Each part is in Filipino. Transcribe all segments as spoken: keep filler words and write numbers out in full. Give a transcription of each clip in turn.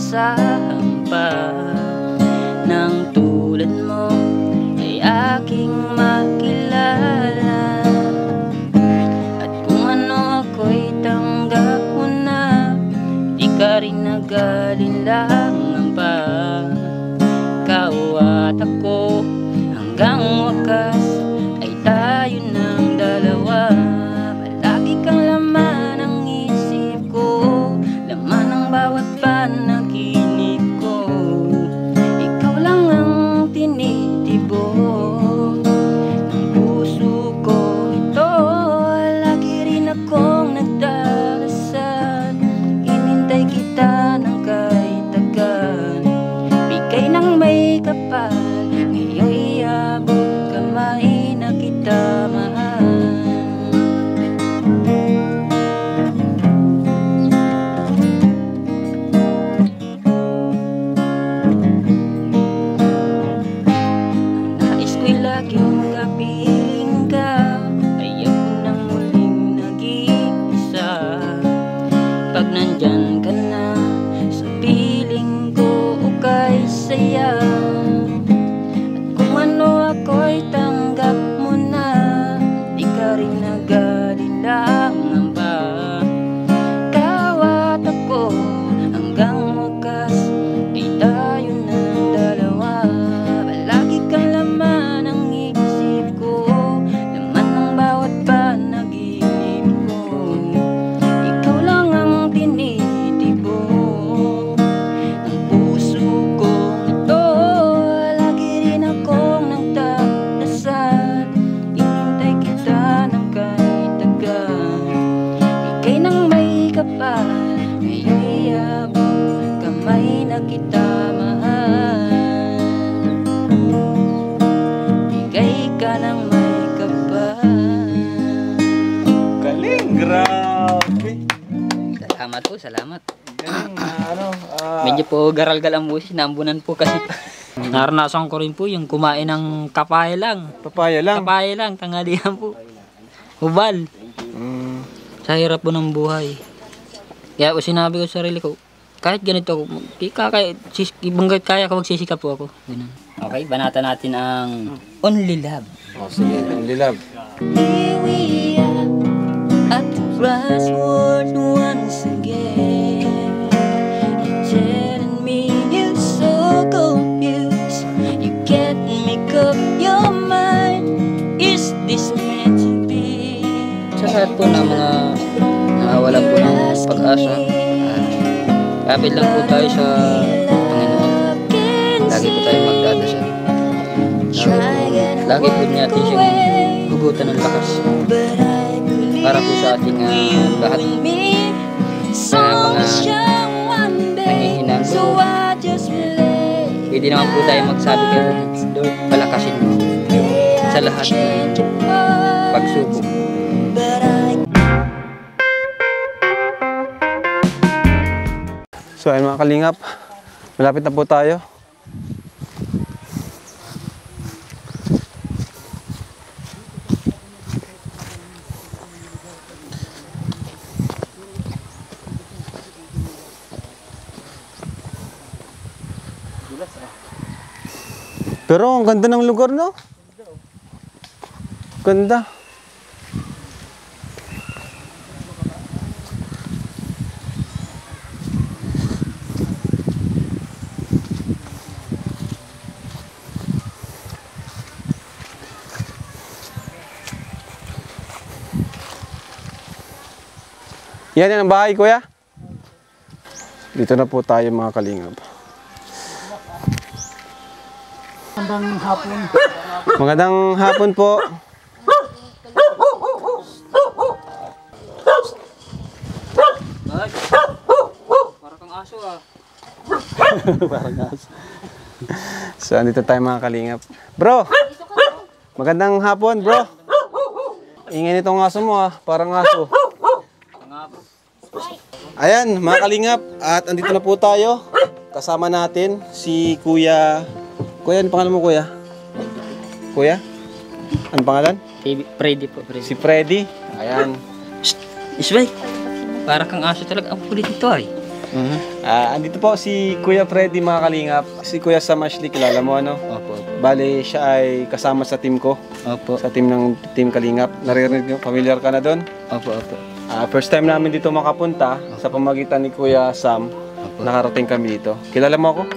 inaasahan pa. Nang tulad mo ay aking makilala, at kung ano ako'y tanggap mo na, di ka rin nag-alinlangan pa. Ikaw at ako hanggang wakas ay tayo ng dalawa. Palagi kang laman ng isip ko, laman ng bawat panaginip ko. Ikaw lang ang tinitibok ng puso ko ito. Lagi rin akong nagdarasal, inintay kita ng kahit tagal. Bigay ng may kapal, ngayon'y iabot kamay na kita mahal. Nais ko'y laging kapiling ka, ayaw ko nang muling nag-iisa. Pag nandyan ka na sa piling ko, ukay saya. At kung ano ako'y tanggap mo na, di ka rin nag-alinlangan pa. Ikaw at ako hanggang wakas ay tayo ng dalawa. Palagi kang laman ng isip ko, laman ng bawat panaginip ko. Ikaw lang ang tinitibok ng puso ko ito. Lagi rin akong nagdadasal, inintay kita ng kahit tagal. Bigay ng may kapal, ngayon'y iabot kamay na kita mahal. Bigay ka ng may kapal. Galing, grabe. Salamat po, salamat. Galing, ah, ano, ah, Medyo po garal-gal ang busis, naambunan po kasi. Naranasan ko rin po yung kumain ng kapaya lang. papaya lang. Kapaya lang, tanghalian po. Hubal. Mm, Sa hirap po ng buhay. Kaya po sinabi ko sa sarili ko, kahit ganito ako, kaya, ibang kaya ko magsisikap po ako. Ganun. Okay, banatan natin ang Only Love. oh, sige, Only Love. Here we are at the crossroads once again. You're telling me you're so confused. You can't make up your mind. Is this meant to be? Sa lahat po ng mga nawalan po ng pag-asa, kapit lang po tayo sa Panginoon. Lagi po tayo magdadasal. Lagi po natin siyang hugutan ng lakas para po sa ating uh, lahat na mga nangihinang. Pwede naman po tayo magsabi kay Lord, palakasin mo sa lahat ng pagsubok. So ayun mga kalingap, malapit na po tayo. Pero ang ganda ng lugar, no? Ganda. Yan yan ang bahay, kuya. Dito na po tayo mga kalingap. Magandang hapon. Magandang hapon po. Para kang aso ah. Parang aso. So andito tayo mga kalingap. Bro! Magandang hapon, bro. Ingin itong aso mo ah, parang aso. Ayan, mga kalingap, at andito na po tayo. Kasama natin si Kuya. Kuya, ano pangalan mo, Kuya? Kuya? Ano pangalan? Freddy po, Freddy. Si Freddy. Ayan. Isbay, para kang aso talaga. Ang kulit ito ay. Mhm. Ah, andito po si Kuya Freddy, mga kalingap. Si Kuya Sam Ashley, kilala mo ano? Opo, opo. Bale, siya ay kasama sa team ko. Opo, Sa team ng Team Kalingap. Naririnig nyo, familiar ka na doon? opo, opo. Ah, first time namin dito makapunta sa pamagitan ni Kuya Sam. Opo. Nakarating kami dito. Kilala mo ako?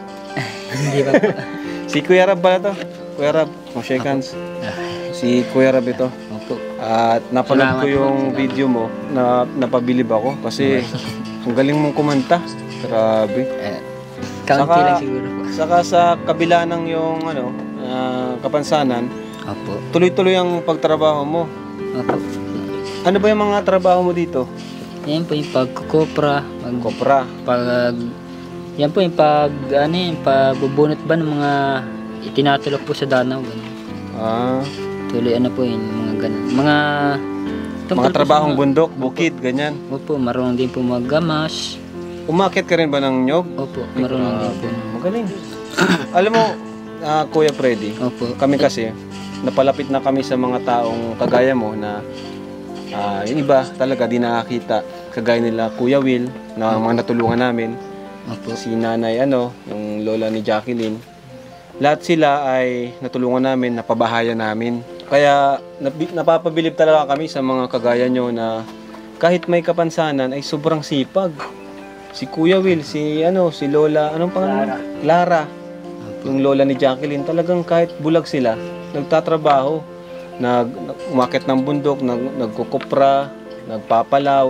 Hindi ba po? Si Kuya Rab pala to. Kuya Rab, oh, shake hands. Si Kuya Rab ito. Opo. At napanood Salamat ko po, yung salamat. video mo na napabilib ako kasi ang galing mong kumanta. Grabe. Eh, kaunti Saka- lang siguro po. Saka sa kabila ng yung ano, ah, kapansanan, Opo. tuloy-tuloy ang pagtrabaho mo. Opo. Ano ba yung mga trabaho mo dito? Yan po yung pagkukopra, pag, Kopra. pag, yan po yung pag, ano yung pagbubunot ba ng mga itinatulak po sa danaw, ganun. Ah, Tuloy ano po yun, mga ganun. Mga, tungkol mga po sa trabahong mga- bundok, bukid, ganyan. Opo, marunong din po maggamas. Umakyat ka rin ba ng nyog? Opo, marunong din po. Magaling. Alam mo, ah, Kuya Freddy, Opo. kami kasi, napalapit na kami sa mga taong kagaya mo na ah, yung iba talaga di nakakita. Kagaya nila Kuya Will, na mga natulungan namin. Opo. Si nanay ano, yung lola ni Jacqueline. Lahat sila ay natulungan namin, napabahayan namin. Kaya nabi- napapabilib talaga kami sa mga kagaya nyo na kahit may kapansanan ay sobrang sipag. Si Kuya Will, si ano, si Lola, anong pangalan? Lara. Lara. Yung lola ni Jacqueline, talagang kahit bulag sila, nagtatrabaho, nag, nag umakyat ng bundok, nag, nagkukupra, nagpapalaw.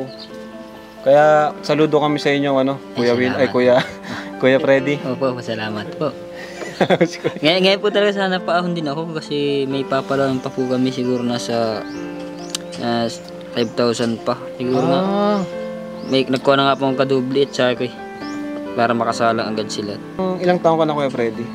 Kaya saludo kami sa inyo ano, Kuya Will, ay Kuya Kuya Freddy. Opo, pasalamat po. Ngayon, ngayon po talaga sana paahon din ako kasi may papalawan pa po kami siguro nasa uh, five thousand pa. Siguro nga. Ah, May nagkuha na nga po ang kadubli at saka ko eh, para makasalang agad sila. ilang taon ka na Kuya Freddy?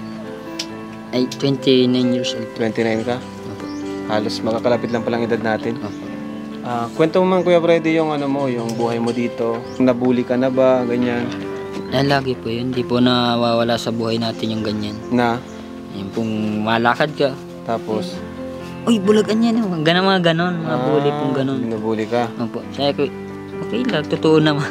Ay, twenty-nine years old. twenty-nine ka? Opo. Halos makakalapit lang palang edad natin. Opo. Ah, kwento mo man Kuya Freddy yung ano mo, yung buhay mo dito. Nabully ka na ba, ganyan? Ay, lagi po yun. Di po nawawala sa buhay natin yung ganyan. Na, Yung pong malakad ka. tapos Uy, bulagan yan. Oh. Ganun mga ganon. Mga bully pong ganon. binubully ka. Opo. Sabi ko, okay lang. Totoo naman.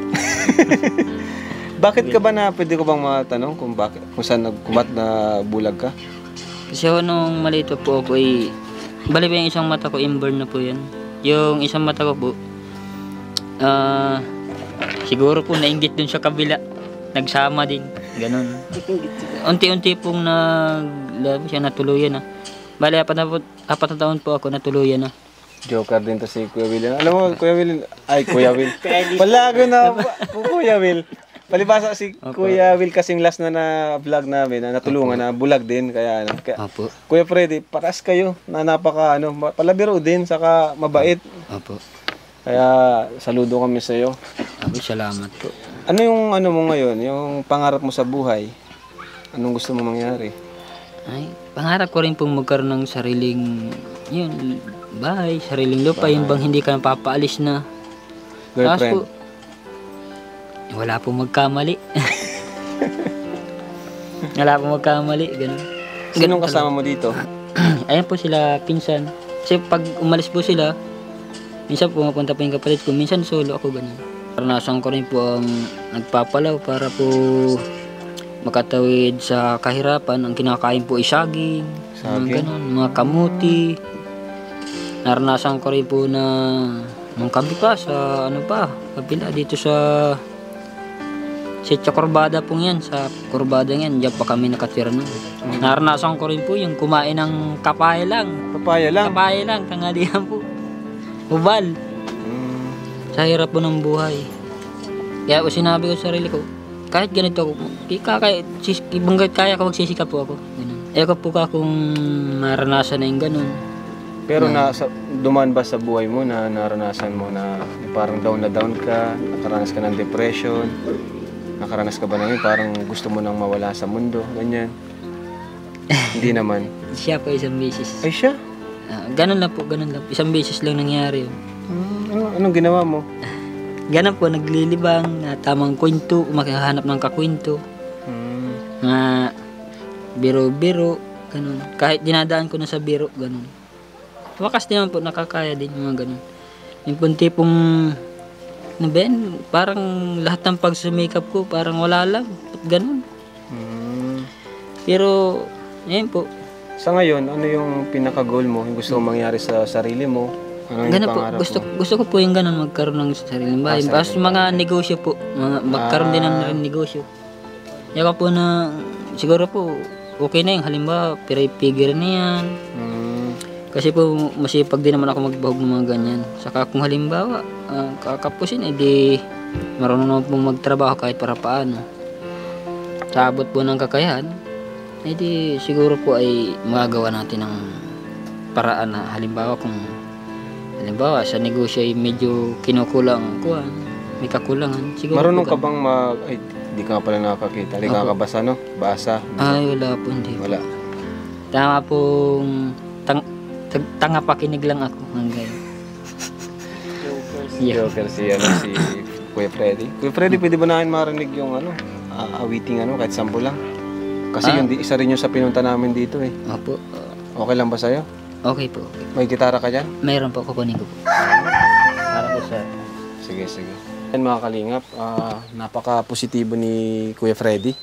Bakit ka ba na, pwede ko bang matanong kung bakit, kung saan nagkumat na bulag ka? Kasi ako nung maliit pa po ako ay bali ba yung isang mata ko inborn na po yan. Yung isang mata ko po ah siguro po nainggit dun sa kabila. Nagsama din. Ganon. Unti-unti pong nag siya natuluyan na. Bali apat na, po, apat na taon po ako natuluyan na. Joker din to si Kuya Will. Alam mo, Kuya Will, ay Kuya Will. Palago na po, Kuya Will. Palibasa si Kuya Will kasing last na na vlog namin na natulungan na bulag din kaya ano. Kaya, Opo. Kuya Freddy, paras kayo na napaka ano, ma- palabiro din saka mabait. Opo. Kaya saludo kami sa iyo. Opo, salamat po. Ano yung ano mo ngayon, yung pangarap mo sa buhay? Anong gusto mo mangyari? Ay, pangarap ko rin pong magkaroon ng sariling yun, bahay, sariling lupa, yun bang hindi ka napapaalis na. Tapos Girlfriend? po, wala pong magkamali. Wala pong magkamali, ganun. Sinong kasama mo dito? Ayan po sila, pinsan. Kasi pag umalis po sila, minsan pumapunta po yung kapalit ko, minsan solo ako, ganun. Naranasan ko rin po ang nagpapalaw para po makatawid sa kahirapan. Ang kinakain po ay saging, mga Saging? ganun, mga kamuti. Naranasan ko rin po na nung kami pa sa ano pa, kabila dito sa Sitio Corbada po yan, sa Corbada yan, diyan pa kami nakatira nun. Naranasan ko rin po yung kumain ng kapaya lang. Papaya lang. Kapaya lang, tanghalian po. Ubal. Mm, Sa hirap po ng buhay. Kaya po sinabi ko sa sarili ko, kahit ganito ako, kaya, ibang kaya ko magsisikap po ako. Ganun. Ayoko po ka kung maranasan na yung ganun. Pero na sa, dumaan ba sa buhay mo na naranasan mo na parang down na down ka, nakaranas ka ng depression, nakaranas ka ba na yun, parang gusto mo nang mawala sa mundo, ganyan? Hindi naman. Siya po isang beses. Ay siya? Ah, ganun lang po, ganun lang. Isang beses lang nangyari yun. Hmm, ano, anong ginawa mo? Ganun po, naglilibang, na tamang kwento, makahanap ng kakwento, Hmm, nga biro-biro, ganun. Kahit dinadaan ko na sa biro, ganun. Wakas din naman po, nakakaya din yung mga ganun. Yung pong tipong na Ben, parang lahat ng pagsumikap ko, parang wala lang. Ba't ganun? Hmm. Pero, ayun po. Sa ngayon, ano yung pinaka-goal mo? Yung gusto mong mangyari sa sarili mo? Ano yung Ganun po, pangarap gusto, mo? gusto ko po yung ganun, magkaroon ng sariling bahay. Ah, Tapos sariling mga negosyo po, mga, magkaroon din ng Ah. rin negosyo. Yaka po na, siguro po, okay na yung halimbawa, pira-figure na yan. Hmm. Kasi po, masipag din naman ako magbahog ng mga ganyan. Saka kung halimbawa, uh, kakapusin, edi marunong naman pong magtrabaho kahit para paano. Sa abot po ng kakayahan, edi siguro po ay magagawa natin ng paraan na halimbawa kung halimbawa sa negosyo ay medyo kinukulang kuhan, may kakulangan. Siguro Marunong po ka bang mag... Ay, di ka pala nakakakita. Di ka Opo. kabasa, no? Basa. Ay, wala po, hindi. Wala. Tama pong tang, tag- tanga pakinig lang ako hanggang. Yeah. Joker si, ano, si Kuya Freddy. Kuya Freddy, pwede ba namin marinig yung ano, uh, awiting ano, kahit sample lang? Kasi Ah. yung di- isa rin yung sa pinunta namin dito eh. Opo, uh, Okay lang ba sa'yo? okay po. Okay. May gitara ka dyan? Mayroon po, kukunin ko po. Para po sa... Sige, sige. Yan mga kalingap, ah, napaka-positibo ni Kuya Freddy.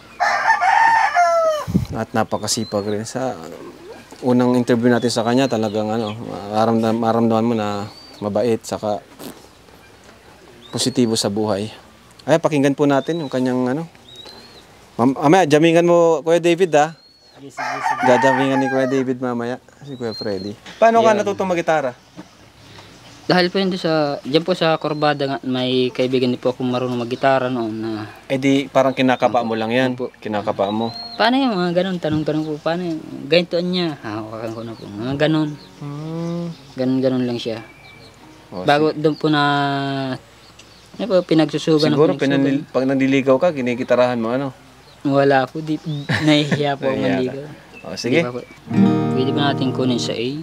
At napakasipag rin. Sa unang interview natin sa kanya, talagang ano, maramdam, maramdaman mo na mabait, saka positibo sa buhay. Ay, pakinggan po natin yung kanyang ano. Mam mamaya, jamingan mo Kuya David ha. Jajamingan ni Kuya David mamaya, si Kuya Freddy. Paano ka Yan. natutong mag-gitara? Dahil po yun doon sa... Diyan po sa Corbada nga, may kaibigan din po akong marunong mag-gitara noon na... Eh di, parang kinakapa mo lang yan. Opo. Kinakapa mo. Paano yung mga ganun? Tanong-tanong po, paano yung... Ganitoan niya. Hawakan ko na po. Mga ganun. Hmm. Ganun-ganun lang siya. Oh, Bago doon po na... Ano po, pinagsusugan. ng Siguro, pinagsugan. pinanil, pag nandiligaw ka, kinikitarahan mo ano? Wala po. Di, nahihiya po ako Nahihiya mandigaw. O, sige. Di ba po? Pwede ba natin kunin sa A?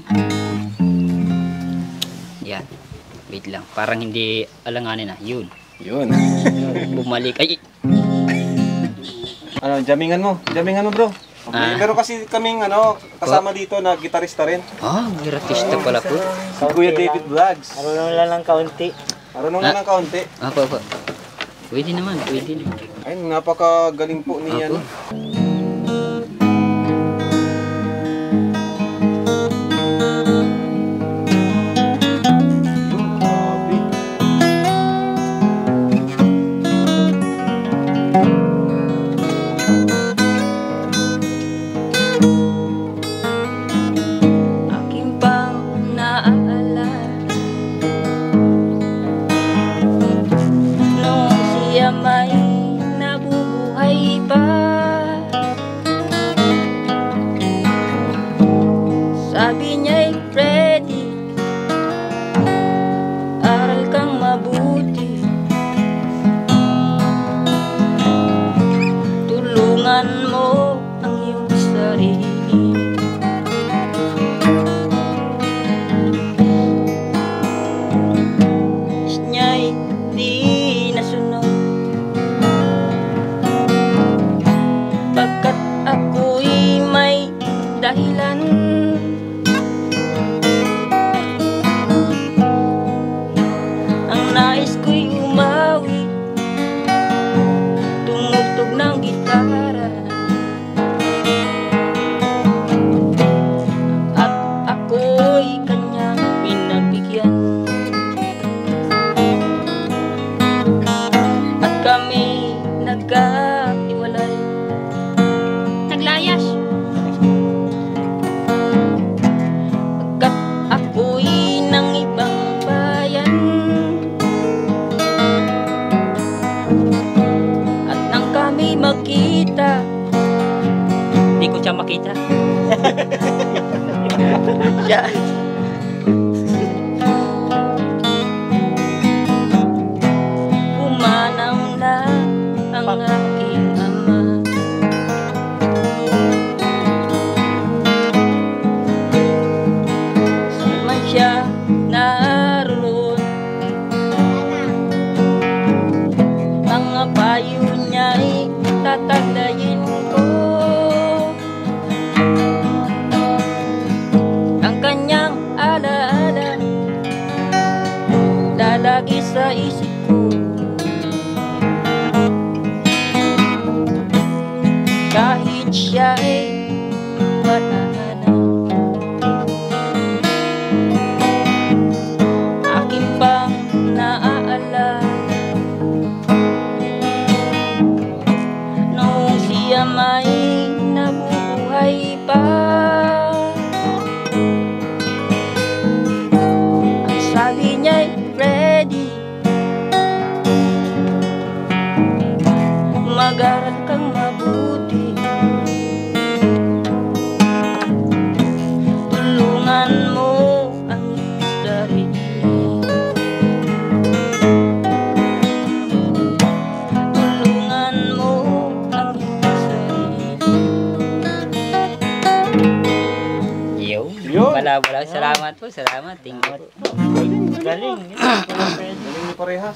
Yan. Wait lang. Parang hindi alanganin na. Yun. Yun. Bumalik. Ay! Ano, jamingan mo. Jamingan mo, bro. Okay. Ah. Pero kasi kaming ano, kasama dito na gitarista rin. Ah, giratista pala po. Si Kuya David Vlogs. Marunong lang ng kaunti. Marunong na ng kaunti. Apo, apo. Pwede naman, pwede naman. Ay, napakagaling po ni Apo. ano. Yun, grabe. Aking pang naaalala nung siya may nabubuhay pa. Sabi niya'y Freddy, aral kang mabuti, tulungan mo ang iyong sarili. Is niya'y di nasunod, pagkat ako'y may dahilan. Ang nais ko'y umawi, tumugtog ng gitara, at ako'y kanyang pinabigyan. At kami nagkahiwalay, naglayas, pagkat ako'y ng ibang bayan. At nang kami magkita, Hindi ko siya makita. siya pumanaw na ang aking ama. Saan man siya naroon, mga payo niya'y tatagdayin ko. Ang kanyang alaala lalagi sa isip ko. Yun. Wala, wala. Salamat po, salamat. Thank you po. Galing. Galing ni parehas.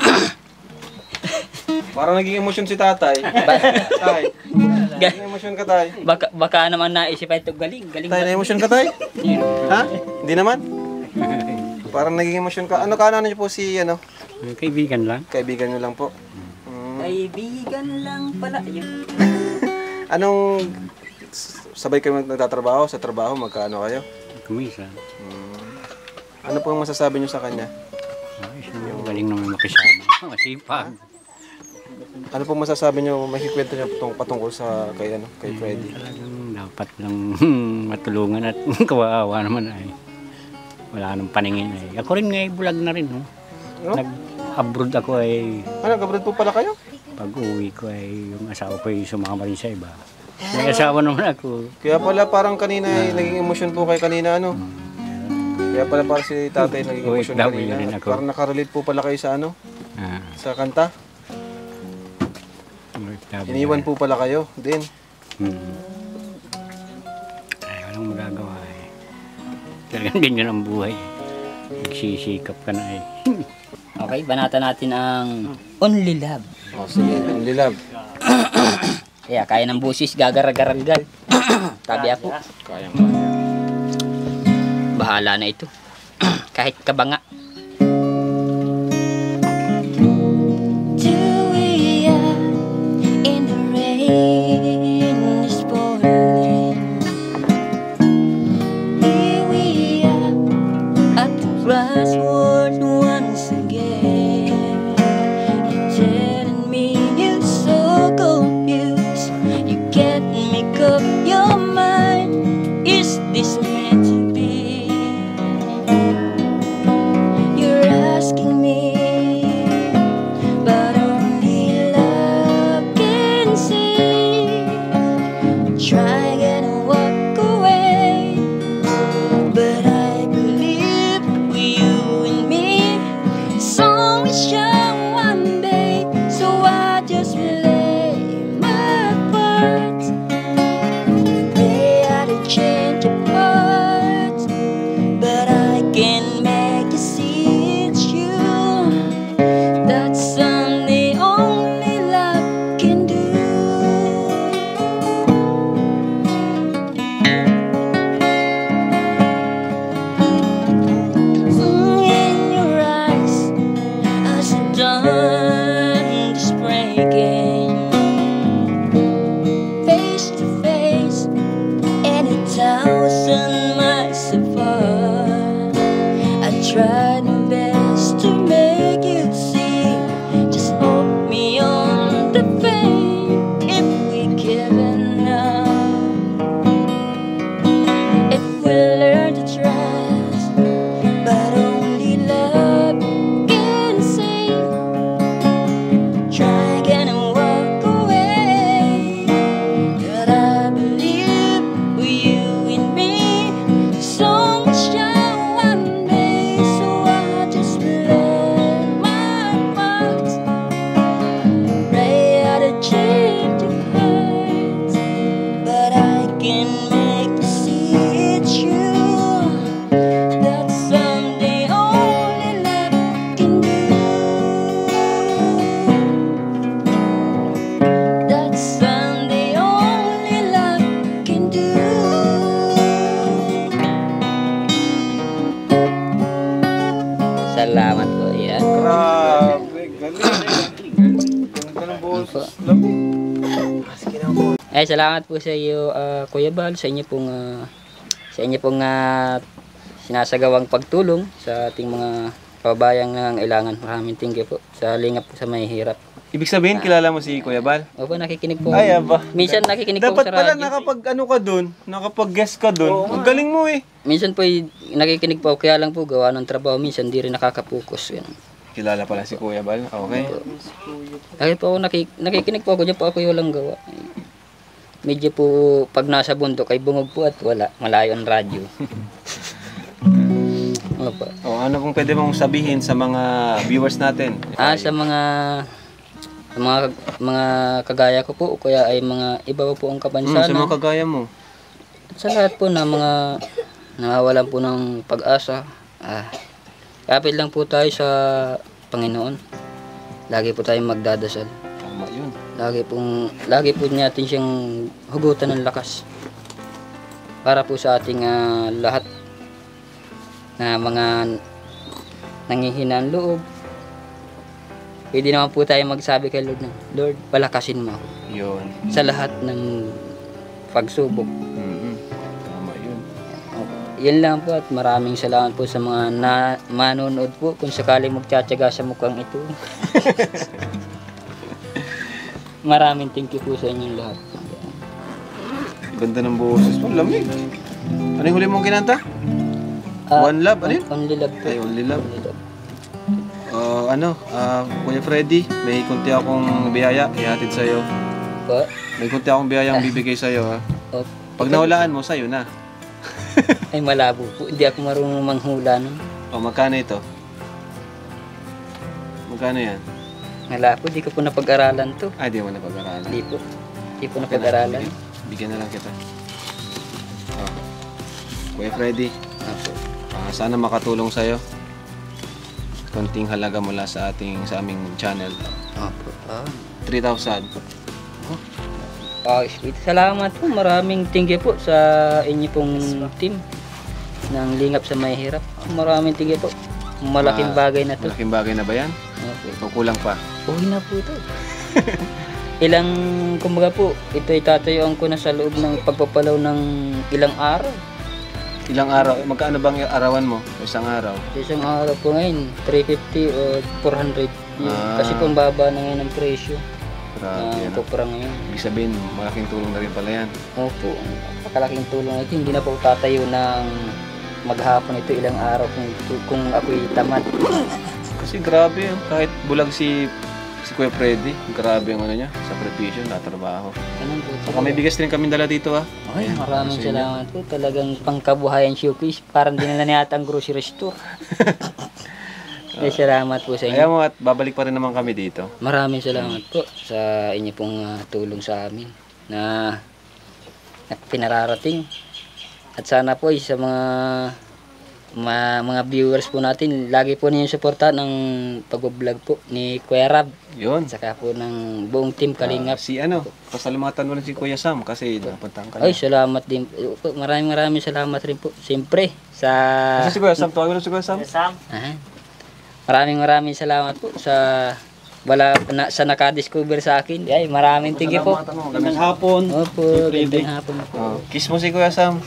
Parang naging emosyon si tatay. Tay. Naging emosyon ka, tay. Baka, baka naman naisip ay ito galing. Galing Tay, ba? na-emosyon ka, tay? Ha? Hindi naman? Parang naging emosyon ka. Ano ka, ano niyo po si, ano? Kaibigan lang. Kaibigan niyo lang po. Mm. Kaibigan lang pala yun. Anong, sabay kayo nagtatrabaho? Sa trabaho, magkaano kayo? Kumisa. Mm. Ano po ang masasabi niyo sa kanya? Ayos naman. Galing naman makisama. Masipag. Ano po masasabi niyo, makikwento niyo patung, patungkol sa kay, ano, kay Freddy? Talagang dapat lang matulungan at kawawa naman ay. Wala nang paningin ay. Ako rin ngay bulag na rin. No? No? Nag-abroad ako ay. Ano, gabrad po pala kayo? Pag uwi ko ay yung asawa ko ay sumama rin sa iba. May asawa naman ako. Kaya pala parang kanina ay naging emosyon po kay kanina, ano? Kaya pala parang si tatay naging O F emosyon W kanina. rin At ako. parang nakarelate po pala kayo sa ano? Ah, Sa kanta? O F W. Iniwan po pala kayo din. Hmm. Ay, walang magagawa eh. Talagang ganyan ang buhay eh. Nagsisikap ka na eh. Okay, banata natin ang Only Love. O oh, sige, ang lilab. Kaya kaya ng busis, gagaragaragal. Tabi ako. Kaya kaya. Bahala na ito. Kahit kabanga. Two we are in the rain is falling. Here we are at the crossroads once again. You're telling me you're so confused. You can't make up your mind. Is this meant to be? You're asking me, but only love can see. Try and walk away, but I believe you and me. So we shall one day, so I just play my part. Pray I to change your heart, but I can make you see it's you. That's something only love can do. In your eyes, I see dawn is breaking. Face to face, and a thousand miles apart. I tried my best to make you see. Just hold me on the pain. If we give enough, if we learn to trust, but only love can save. Try again and walk away, but I believe you and me. So much shall one day, so I just play my part. Pray out a change of heart, but I can make you see it's you. That's someday only love can do. That's someday only love can do. Salamat po. Yan. Grabe, galing. Ganda ng boses. Lamig. Maski na po. Eh, salamat po sa iyo, ah, Kuya Bal, sa inyo pong, ah, sa inyo pong ah, sinasagawang pagtulong sa ating mga kababayang nangangailangan. Maraming thank you po sa lingap po sa may hirap. Ibig sabihin, kilala mo si Kuya Bal? Opo, nakikinig po. Ay, aba. Minsan nakikinig po Dapat sa pala radyo. nakapag ano ka dun, nakapag-guest ka dun. Ang galing mo eh. Minsan po eh, nakikinig po ako, kaya lang po gawa ng trabaho. Minsan di rin nakakapokus. Yan. Kilala pala si Kuya Bal. Okay. Lagi po ako nakik nakikinig po ako dyan po ako yung walang gawa. Medyo po pag nasa bundok ay bungog po at wala. Malayo ang radyo. Opo. O, ano kung pwede mong sabihin sa mga viewers natin? Ah, sa mga sa mga mga kagaya ko po o kaya ay mga iba po ang Hmm, kabansanan. sa mga kagaya mo. Sa lahat po na mga nawawalan po ng pag-asa, ah, kapit lang po tayo sa Panginoon. Lagi po tayong magdadasal. Tama yun. Lagi pong, lagi po natin siyang hugutan ng lakas. Para po sa ating ah, lahat na mga nanghihinang loob. Pwede naman po tayo magsabi kay Lord na, Lord, palakasin mo ako Yun. sa lahat ng pagsubok. Mhm. Tama yun. Yan lang po at maraming salamat po sa mga na, manonood po kung sakali magtsatsaga sa mukhang ito. Maraming thank you po sa inyong lahat. Ganda ng boses mo, lamig. Ano yung huli mong kinanta? Ah, One Love, ano yun? Only love po. Ay, Only Love. Only love. Uh, ano, uh, Kuya Freddy, may kunti akong biyaya ihatid sa'yo. Po? May kunti akong biyayang bibigay sa'yo, ha? Oh, Pag nahulaan mo, sa'yo na. ay malabo po. Hindi ako marunong manghula nun. O, magkano ito? Magkano yan? Wala po, di ko po napag-aralan to. Ah, di mo na pag-aralan. Hindi po. Hindi po napag-aralan. Bigyan, bigyan na lang kita. Oh. Kuya Freddy, Opo. ah, sana makatulong sa'yo. Konting halaga mula sa ating sa aming channel. Opo. Ah. three thousand. Ah, sweet. Salamat po. Maraming thank you po sa inyo pong team ng Lingap sa Mahihirap. Maraming thank you po. Malaking Ah, bagay na to. Malaking bagay na ba yan? Opo. O kulang pa? Uwi na po ito. Ilang, kumbaga po, ito itatayuan ko na sa loob ng pagpapalaw ng ilang araw. Ilang araw? Magkano bang arawan mo? Isang araw? Sa isang araw po ngayon, three fifty o four hundred. Ah. Kasi pang baba na ngayon ang presyo Grabe ng yan. kopra ngayon. Ibig sabihin, malaking tulong na rin pala yan. Opo, napakalaking tulong ito. Hindi na po tatayo ng maghapon ito ilang araw kung, kung ako'y tamad. Kasi grabe, oh. Kahit bulag si si Kuya Freddy, grabe ang ano niya, sakripisyo, natrabaho. Ganun po. Saka may bigas din kami dala dito, ah. Ay, Ayan, maraming sa inyo. salamat po. Talagang pangkabuhayan showcase. Parang dinala niya ata ang grocery store. Ay, salamat po sa Kaya inyo. mo at babalik pa rin naman kami dito. Maraming salamat po sa inyo pong ah, tulong sa amin na, na pinararating. At sana po ay sa mga ma, mga viewers po natin, lagi po ninyong suporta ng pag-vlog po ni Kuya Rab. Yun. Saka po ng buong team Ah, Kalingap. si ano, pasalamatan mo rin si Kuya Sam kasi napuntahan ka Ay, na. salamat din po. Maraming maraming salamat rin po. Siyempre, sa... Kasi si Kuya Sam, tawagin mo si Kuya Sam. Ah, maraming maraming salamat po sa wala na, sa naka-discover sa akin. Ay, maraming thank you po. Magandang hapon. Opo, gandang hapon po. Oh, kiss mo si Kuya Sam.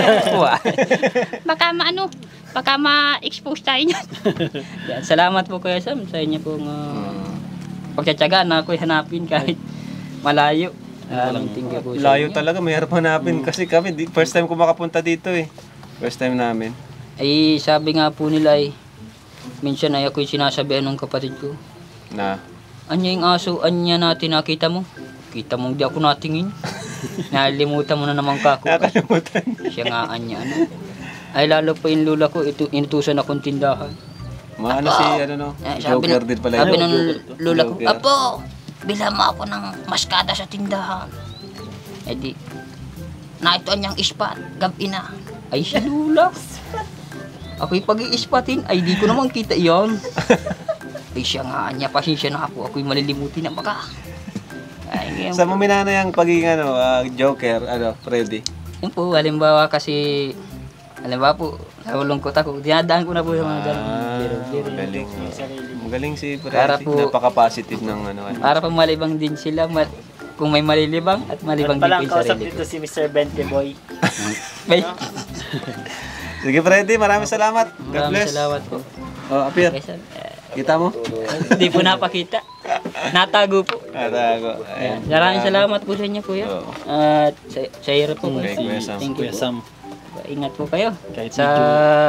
Baka maano, baka ma-expose tayo niyan. Yan, salamat po Kuya Sam sa inyo pong uh, pagtsatsaga na ako'y hanapin kahit malayo. Maraming thank you po sa Layo inyo. talaga, mahirap hanapin kasi kami, di, first time ko makapunta dito eh. First time namin. Ay, sabi nga po nila ay, minsan ay ako'y sinasabihan ng kapatid ko, Na, anya yung aso, anya natin nakita mo? Kita mo, di ako natingin. Nalimutan mo na naman ka ako. nakalimutan. Siya nga anya, ano. Ay, lalo pa yung lula ko, ito, inutusan akong tindahan. Maano si, ano no, Eh, sabi Joker na- din pala Sabi yun. ng lula ko, Joker. Apo, bilhan mo ako ng maskada sa tindahan. eh di, Naituan niyang ispat, gabi na. ay si lula. Ako'y pag-iispatin, ay di ko naman kita iyon. Ay siya nga, anya, pasensya na ako, ako'y malilimutin na baka. Ay, ngayon Sa po. maminana yung pagiging ano, ah, Joker, ano, Freddy. Yun po, halimbawa kasi, halimbawa po, nalulungkot ako, dinadaan ko na po sa mga ganun. Ah, Pero, pero, magaling. Magaling si Para Freddy. po- Napaka-positive ng ano. ano. para pa malibang din sila, ma- kung may malilibang at malibang din po Palang yung kausap sarili ko. dito si mister Bente Boy. May, Sige Freddy, maraming salamat. God maraming bless. salamat po. Oh, Apir, Kaysa, eh, kita mo? hindi po napakita. Natago po. Atago. Ayan. Maraming salamat po sa inyo, kuya. Oo. At sa, sa iyo po. Okay, kuya. Kuya Sam. Thank you Kuya po. Sam. Ingat po kayo. Kahit Sa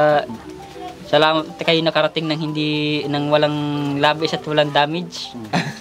salamat kayo nakarating ng hindi ng walang labis at walang damage.